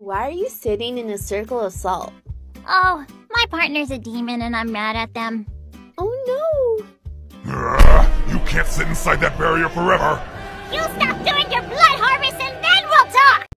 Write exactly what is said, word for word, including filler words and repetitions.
Why are you sitting in a circle of salt? Oh, my partner's a demon and I'm mad at them. Oh no! Ugh, you can't sit inside that barrier forever! You stop doing your blood harvest and